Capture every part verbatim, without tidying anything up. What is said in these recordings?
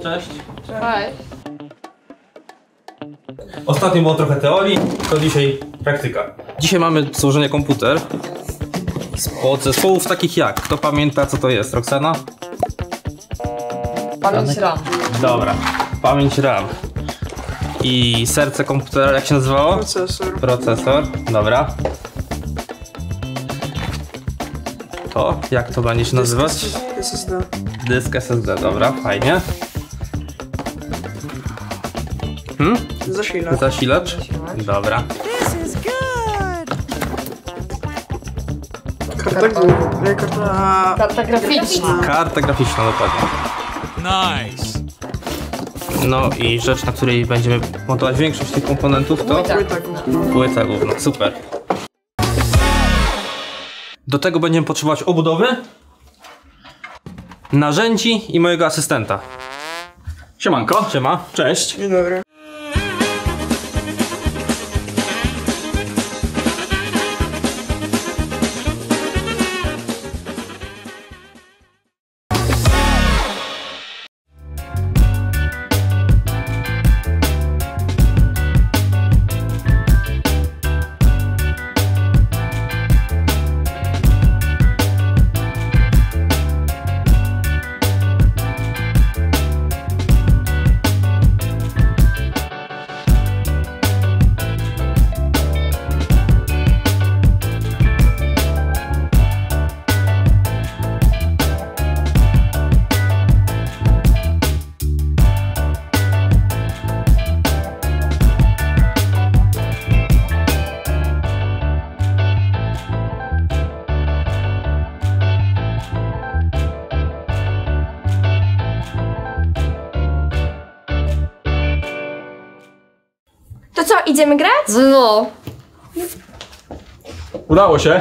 Cześć. Cześć. Ostatnio było trochę teorii, to dzisiaj praktyka. Dzisiaj mamy złożenie komputer z podzespołów takich jak, kto pamięta co to jest, Roxana? Pamięć RAM. Dobra, pamięć RAM. I serce komputera, jak się nazywało? Procesor. Procesor, dobra. To, jak to będzie się nazywać? S S D. Dysk S S D, dobra, fajnie. Hmm? Zasilacz. Zasilacz? Dobra. Karta główna. Karta... Karta graficzna. Karta graficzna, dokładnie. Nice. No i rzecz, na której będziemy montować większość tych komponentów, to Płyta główna. płyta główna, super. Do tego będziemy potrzebować obudowy, narzędzi i mojego asystenta. Siemanko. Siema. Cześć. Dzień dobry. To co, idziemy grać? No. Udało się.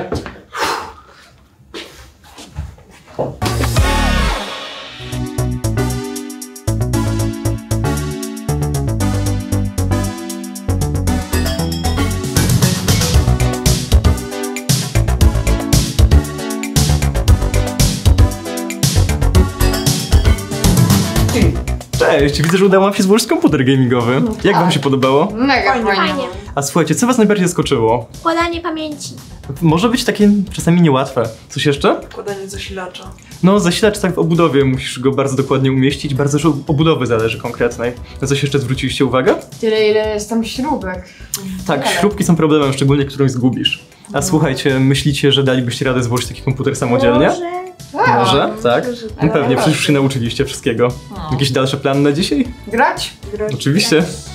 Cześć, widzę, że udało wam się złożyć komputer gamingowy. Jak wam się podobało? Mega fajnie. Fajnie. A słuchajcie, co was najbardziej zaskoczyło? Podanie pamięci. Może być takie czasami niełatwe. Coś jeszcze? Wkładanie zasilacza. No, zasilacz tak w obudowie, musisz go bardzo dokładnie umieścić, bardzo dużo obudowy zależy konkretnej. Na coś jeszcze zwróciliście uwagę? Tyle ile jest tam śrubek. Tak, Ale. śrubki są problemem, szczególnie którąś zgubisz. A słuchajcie, myślicie, że dalibyście radę złożyć taki komputer samodzielnie? Może... Może? Tak? Może, że No pewnie, tak. przecież już się nauczyliście wszystkiego. Jakiś dalszy plan na dzisiaj? Grać? grać. Oczywiście.